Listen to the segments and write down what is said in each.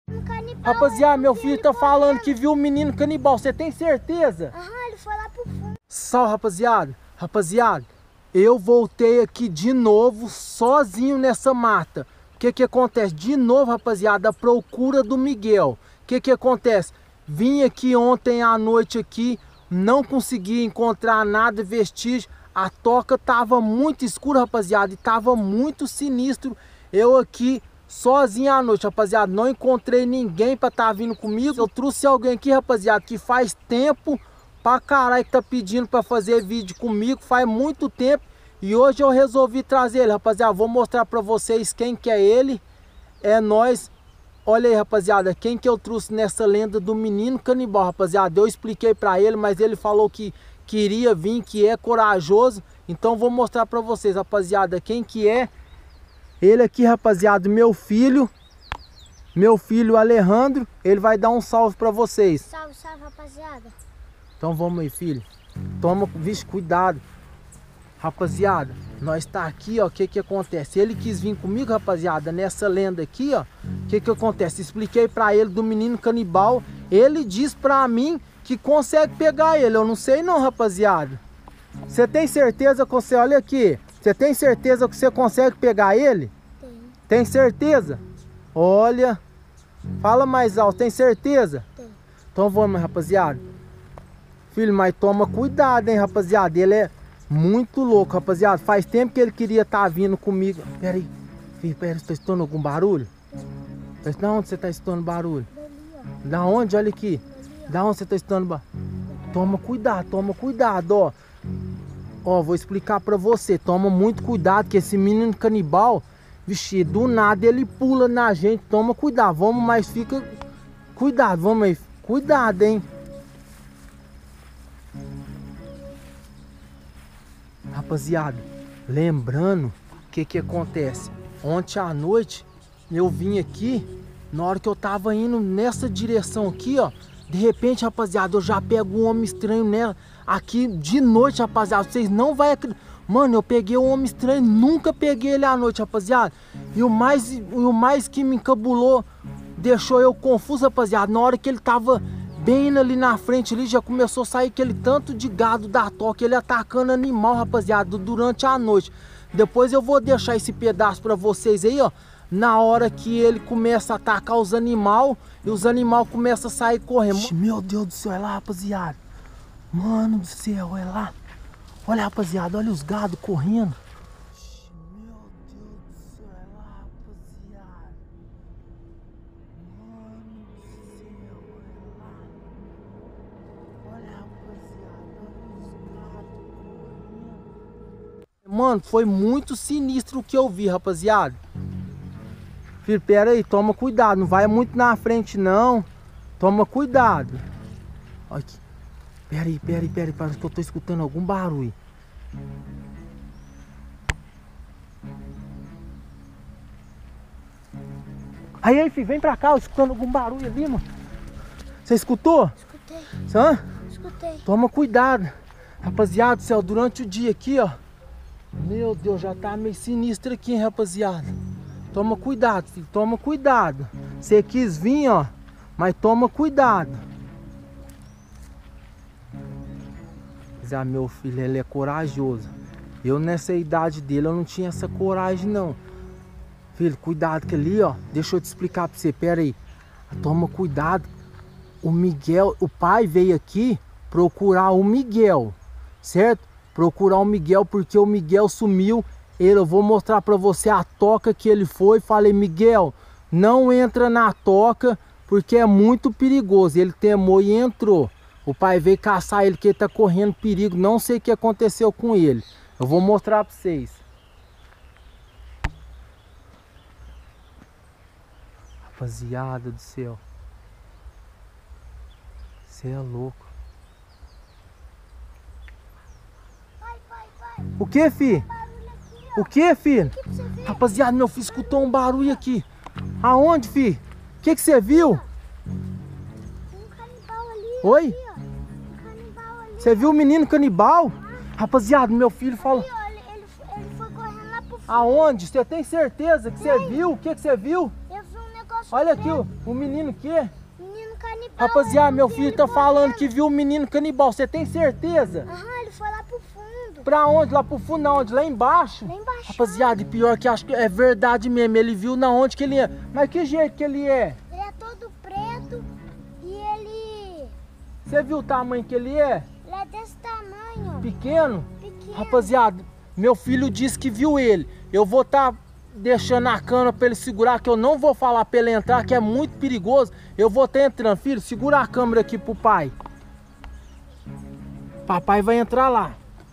Um canibal. Rapaziada, meu filho tá falando que viu um menino canibal. Você tem certeza? Aham, ele foi lá pro fundo. Salve, rapaziada. Rapaziada, eu voltei aqui de novo sozinho nessa mata. O que acontece? De novo, rapaziada, a procura do Miguel. O que acontece? Vim aqui ontem à noite aqui, não consegui encontrar nada, vestígio. A toca tava muito escura, rapaziada, e tava muito sinistro. Eu aqui sozinho à noite, rapaziada, não encontrei ninguém pra tá vindo comigo. Eu trouxe alguém aqui, rapaziada, que faz tempo pra caralho que tá pedindo pra fazer vídeo comigo, faz muito tempo. E hoje eu resolvi trazer ele, rapaziada. Vou mostrar pra vocês quem que é ele. É nós. Olha aí, rapaziada, quem que eu trouxe nessa lenda do menino canibal, rapaziada. Eu expliquei pra ele, mas ele falou que queria vir, que é corajoso. Então vou mostrar pra vocês, rapaziada, quem que é. Ele aqui, rapaziada, meu filho Alejandro. Ele vai dar um salve pra vocês. Salve, salve, rapaziada. Então vamos aí, filho. Toma, vixe, cuidado. Rapaziada, nós tá aqui, ó. O que acontece? Ele quis vir comigo, rapaziada, nessa lenda aqui, ó. O que acontece? Expliquei pra ele do menino canibal. Ele diz pra mim que consegue pegar ele. Eu não sei não, rapaziada. Você tem certeza que você... Olha aqui. Você tem certeza que você consegue pegar ele? Tenho. Tem certeza? Olha. Fala mais alto. Tem certeza? Tenho. Então vamos, rapaziada. Filho, mas toma cuidado, hein, rapaziada. Ele é muito louco, rapaziada. Faz tempo que ele queria estar vindo comigo. Pera aí. Filho, pera, você tá escutando algum barulho? Da onde você tá escutando barulho? Dali, Da onde? Olha aqui. Da onde você tá escutando barulho? Toma cuidado, ó. Ó, vou explicar pra você. Toma muito cuidado, que esse menino canibal, vixe, do nada ele pula na gente. Toma cuidado, vamos, mas fica... Cuidado, vamos aí. Cuidado, hein. Rapaziada, lembrando o que acontece. Ontem à noite eu vim aqui, na hora que eu tava indo nessa direção aqui, ó. De repente, rapaziada, eu já pego um homem estranho nela. Aqui de noite, rapaziada, vocês não vão acreditar. Mano, eu peguei um homem estranho, nunca peguei ele à noite, rapaziada. E o mais que me encabulou, deixou eu confuso, rapaziada. Na hora que ele tava bem ali na frente, ali já começou a sair aquele tanto de gado da toca, ele atacando animal, rapaziada, durante a noite. Depois eu vou deixar esse pedaço pra vocês aí, ó. Na hora que ele começa a atacar os animais e os animais começam a sair correndo. Meu Deus do céu, olha lá, rapaziada. Mano do céu, olha lá. Olha, rapaziada, olha os gados correndo. Meu Deus do céu, olha lá, rapaziada. Mano do céu, olha lá. Olha, rapaziada, olha os gados correndo. Mano, foi muito sinistro o que eu vi, rapaziada. Filho, pera aí, toma cuidado, não vai muito na frente não. Toma cuidado. Olha aqui. Pera aí, parece que eu tô escutando algum barulho. Aí, filho, vem pra cá, eu escutando algum barulho ali, mano. Você escutou? Escutei. Hã? Escutei. Toma cuidado. Rapaziada do céu, durante o dia aqui, ó. Meu Deus, já tá meio sinistro aqui, hein, rapaziada. Toma cuidado, filho, toma cuidado. Você quis vir, ó, mas toma cuidado. Ah, meu filho, ele é corajoso. Eu nessa idade dele, eu não tinha essa coragem, não. Filho, cuidado que ali, ó, deixa eu te explicar pra você, pera aí. Toma cuidado. O Miguel, o pai veio aqui procurar o Miguel, certo? Procurar o Miguel porque o Miguel sumiu. Eu vou mostrar pra você a toca que ele foi. Falei, Miguel, não entra na toca porque é muito perigoso. Ele temou e entrou. O pai veio caçar ele que ele tá correndo perigo. Não sei o que aconteceu com ele. Eu vou mostrar pra vocês. Rapaziada do céu. Você é louco. O que, filho? O que, filho? Rapaziada, meu filho escutou um barulho aqui. Aonde, filho? O que você viu? Um canibal ali. Oi? Ali, ó. Um canibal ali. Você viu o menino canibal? Rapaziada, meu filho falou. Ali, ó, ele foi correndo lá pro fundo. Aonde? Você tem certeza que você viu? O que você viu? Eu vi um negócio Olha aqui, o menino que? Menino canibal. Rapaziada, meu filho tá Ele falando morreu. que viu o menino canibal. Você tem certeza? Aham, ele foi lá pro fundo. Pra onde? Lá pro fundo, onde? Lá embaixo? Lá embaixo. Rapaziada, e pior que acho que é verdade mesmo. Ele viu na onde que ele é. Mas que jeito que ele é? Ele é todo preto e ele... Você viu o tamanho que ele é? Ele é desse tamanho, ó. Pequeno? Pequeno. Rapaziada, meu filho disse que viu ele. Eu vou estar deixando a cana pra ele segurar, que eu não vou falar pra ele entrar, que é muito perigoso. Eu vou estar entrando. Filho, segura a câmera aqui pro pai. Papai vai entrar lá.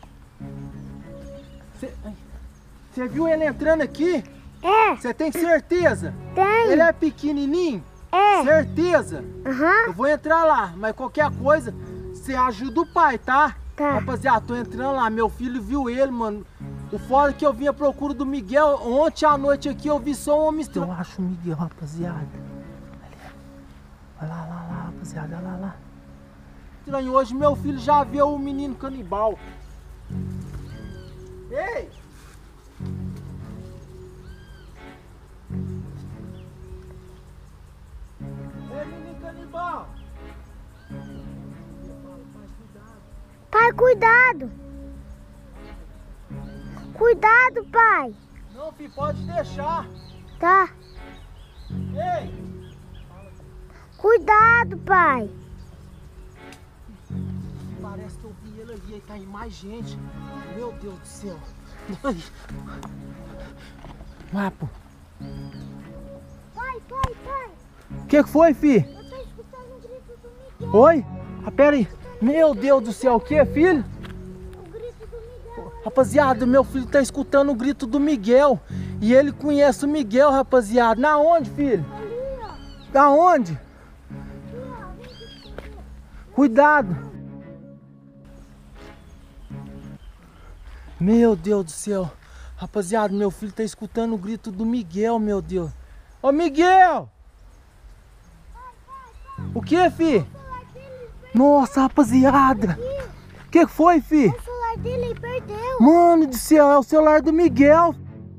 Você viu ele entrando aqui? É, Você tem certeza? tem. Ele é pequenininho? É. Certeza? Aham. Eu vou entrar lá, mas qualquer coisa, você ajuda o pai, tá? Tá. Rapaziada, tô entrando lá, meu filho viu ele, mano. O fora é que eu vim à procura do Miguel, ontem à noite aqui eu vi só um homem estranho. Eu acho o Miguel, rapaziada. Olha lá, rapaziada, olha lá. Estranho, hoje meu filho já viu o menino canibal. Ei! Ei, menino canibal! Pai, cuidado. Cuidado, pai. Não, filho, pode deixar. Tá. Ei! Cuidado, pai. Parece que eu vi ele ali, aí tá aí mais gente. Meu Deus do céu. Ai. Mapo. Pai. O que foi, fi? Eu tô escutando o grito do Miguel. Oi? Ah, pera aí. Meu Deus do céu, o que, filho? O grito do Miguel. Rapaziada, meu filho tá escutando o grito do Miguel. E ele conhece o Miguel, rapaziada. Na onde, filho? Ali, ó. Da onde? Aqui, ó. Vem aqui. Cuidado. Meu Deus do céu. Rapaziada, meu filho tá escutando o grito do Miguel, meu Deus. Ô, Miguel! O que, fi? O celular dele, Nossa, rapaziada. O que foi, fi? o celular dele ele perdeu. Mano do céu, é o celular do Miguel.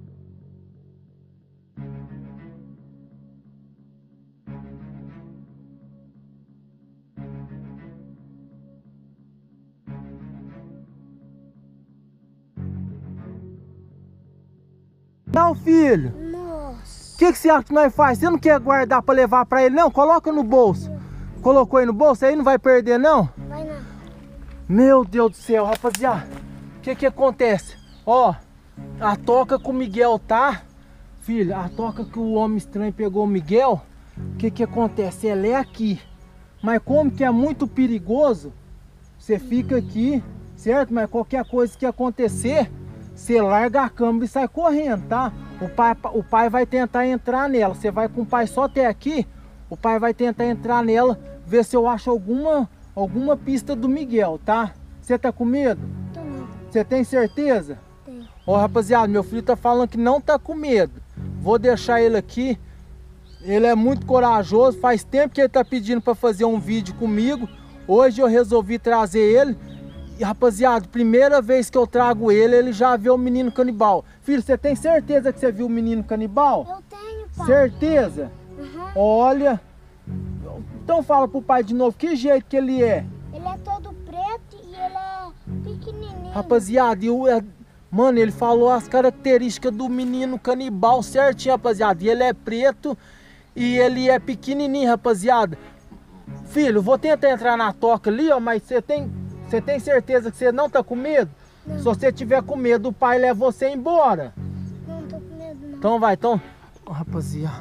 Não, filho. Nossa. O que você acha que nós faz? Você não quer guardar pra levar pra ele, não? Coloca no bolso. Colocou aí no bolso? Aí não vai perder, não? Vai não. Meu Deus do céu, rapaziada. O que acontece? Ó, a toca com o Miguel, tá? Filho, a toca que o homem estranho pegou o Miguel, o que acontece? Ela é aqui. Mas como que é muito perigoso, você fica aqui, certo? Mas qualquer coisa que acontecer, você larga a câmera e sai correndo, tá? O pai vai tentar entrar nela. Você vai com o pai só até aqui, o pai vai tentar entrar nela, ver se eu acho alguma pista do Miguel, tá? Você tá com medo? Tô não. Você tem certeza? Tem. Ó, rapaziada, meu filho tá falando que não tá com medo. Vou deixar ele aqui. Ele é muito corajoso. Faz tempo que ele tá pedindo pra fazer um vídeo comigo. Hoje eu resolvi trazer ele. E, rapaziada, primeira vez que eu trago ele, ele já viu o menino canibal. Filho, você tem certeza que você viu o menino canibal? Eu tenho, pai. Certeza? Aham. Olha. Então fala pro pai de novo, que jeito que ele é? Ele é todo preto e ele é pequenininho. Rapaziada, mano, ele falou as características do menino canibal certinho, rapaziada. E ele é preto e ele é pequenininho, rapaziada. Filho, vou tentar entrar na toca ali, ó, mas você tem certeza que você não tá com medo? Não. Se você tiver com medo, o pai leva você embora. Não tô com medo, não. Então vai, então. Ó, rapaziada.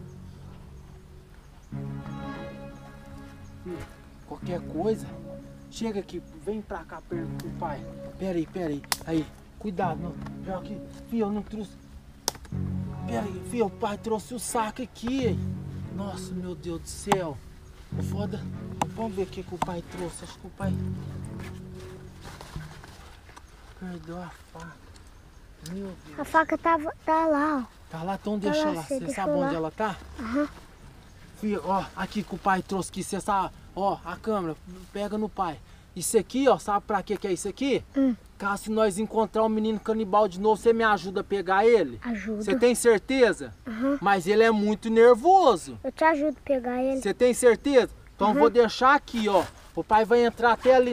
Filho, qualquer coisa, chega aqui, vem pra cá perto do pai. Pera aí. Aí, cuidado, não. Pera aqui. Filho, eu não trouxe. Pera aí, filho, o pai trouxe o saco aqui. Nossa, meu Deus do céu. O foda. Vamos ver o que o pai trouxe. Acho que o pai perdeu a faca. Meu Deus. A faca tá lá, ó. Tá lá, então Tá deixa lá, lá. você Você deixou sabe onde lá? ela tá? Aham. Filho, ó, aqui que o pai trouxe aqui, você sabe, ó, a câmera, pega no pai. Isso aqui, ó, sabe pra que é isso aqui? Caso nós encontrar um menino canibal de novo, você me ajuda a pegar ele? Ajuda. Você tem certeza? Uhum. Mas ele é muito nervoso. Eu te ajudo a pegar ele. Você tem certeza? Então eu vou deixar aqui, ó. O pai vai entrar até ali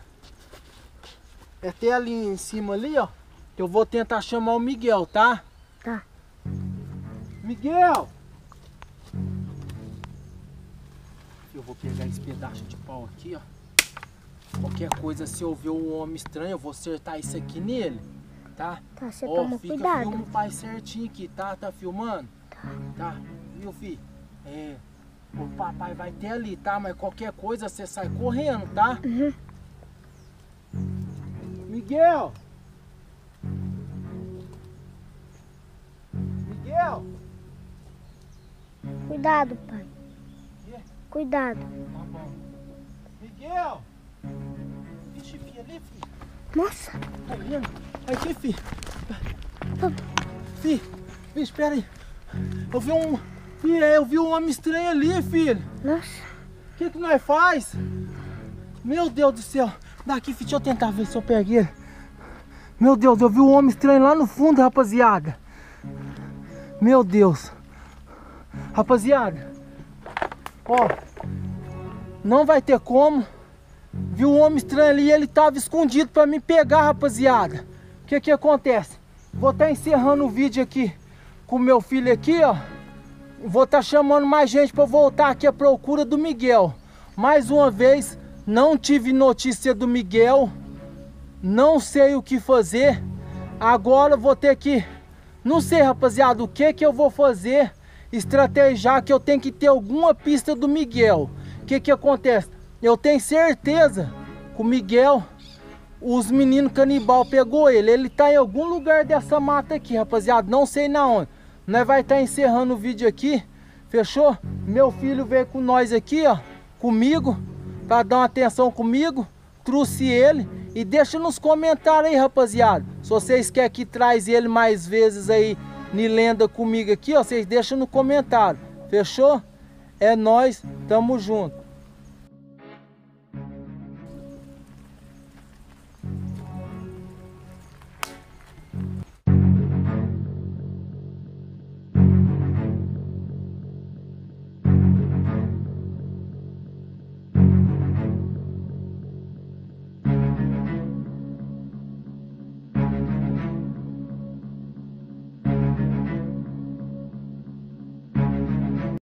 até ali em cima ali, ó. Eu vou tentar chamar o Miguel, tá? Tá. Miguel! Eu vou pegar esse pedaço de pau aqui, ó. Qualquer coisa, se eu ver um homem estranho, eu vou acertar isso aqui nele, tá? Tá, você Ó, toma fica, cuidado. filma o pai certinho aqui, tá? Tá filmando? Tá. Viu, filho? O papai vai ter ali, tá? Mas qualquer coisa, você sai correndo, tá? Uhum. Miguel! Miguel! Cuidado, pai. Quê? Cuidado. Tá bom. Miguel! Vixe, filho, ali, filho. Nossa. Tá vendo? Aqui, filho. Filho, espera aí. Eu vi um homem estranho ali, filho. Nossa. O que nós faz? Meu Deus do céu. Daqui, filho, deixa eu tentar ver se eu pego ele. Meu Deus, eu vi um homem estranho lá no fundo, rapaziada. Meu Deus. Rapaziada. Ó. Não vai ter como. Vi um homem estranho ali e ele tava escondido pra me pegar, rapaziada. O que acontece? Vou estar encerrando o vídeo aqui com o meu filho aqui, ó. Vou estar chamando mais gente pra voltar aqui à procura do Miguel. Mais uma vez, não tive notícia do Miguel. Não sei o que fazer. Agora vou ter que... Não sei, rapaziada, o que eu vou fazer. Estrategiar que eu tenho que ter alguma pista do Miguel. O que acontece? Eu tenho certeza que o Miguel, os meninos canibal pegou ele. Ele tá em algum lugar dessa mata aqui, rapaziada. Não sei na onde. Nós vai estar encerrando o vídeo aqui. Fechou? Meu filho veio com nós aqui, ó. Comigo. Pra dar uma atenção comigo. Trouxe ele. E deixa nos comentários aí, rapaziada. Se vocês querem que traz ele mais vezes aí, ni lenda comigo aqui, ó. Vocês deixam no comentário. Fechou? É nóis. Tamo junto.